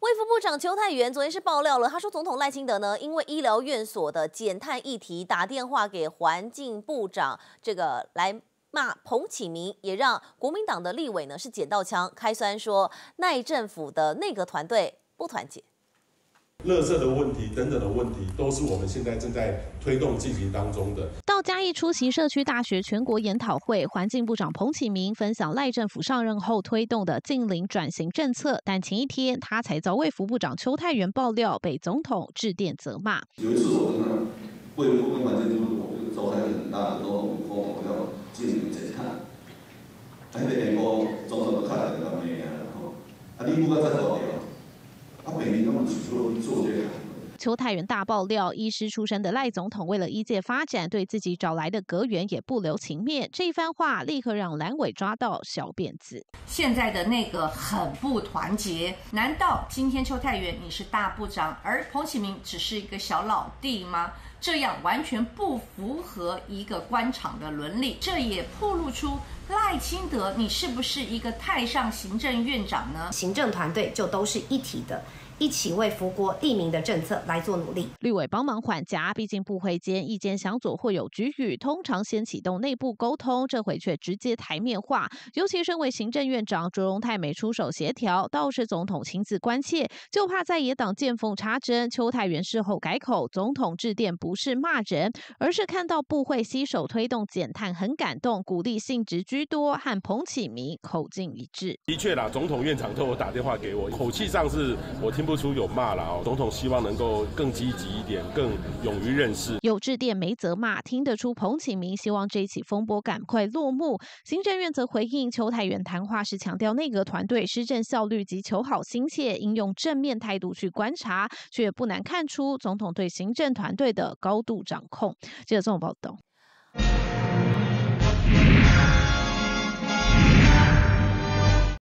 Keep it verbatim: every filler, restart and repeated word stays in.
卫福部长邱泰源昨天是爆料了，他说总统赖清德呢，因为医疗院所的减碳议题，打电话给环境部长，这个来骂彭启明，也让国民党的立委呢是捡到枪，开酸说赖政府的内阁团队不团结。 垃圾的问题等等的问题，都是我们现在正在推动进行当中的。 到嘉义出席社区大学全国研讨会，环境部长彭启明分享赖政府上任后推动的近邻转型政策，但前一天他才遭卫福部长邱泰源爆料，被总统致电责骂。 有一次我跟他卫福跟环境部我召开很大的沟通，沟通要进行减碳，啊，迄个电波总统都看来就咩啊，吼，啊，你不该再搞掉。 邱泰源大爆料，医师出身的赖总统为了医界发展，对自己找来的阁员也不留情面。这一番话立刻让蓝委抓到小辫子。 现在的那个很不团结，难道今天邱泰源你是大部长，而彭启明只是一个小老弟吗？这样完全不符合一个官场的伦理，这也暴露出赖清德你是不是一个太上行政院长呢？ 行政团队就都是一体的，一起为福国利民的政策来做努力。 绿委帮忙缓夹，毕竟部会间意见相左或有局语，通常先启动内部沟通，这回却直接台面化。尤其身为行政院长卓荣泰没出手协调，倒是总统亲自关切，就怕在野党见缝插针。邱泰源事后改口，总统致电不是骂人，而是看到部会携手推动减碳很感动，鼓励性质居多，和彭启明口径一致。 的确啦，总统院长都有打电话给我，口气上是我听不出有骂啦哦。总统希望能够更积极一点，更勇于认识。 有致电没责骂，听得出彭启明希望这一起风波赶快落幕。行政院则回应，邱泰源谈话时强调内阁团队施政效率及求好心切，应用正面态度去观察，却不难看出总统对行政团队的高度掌控。记者综合报道。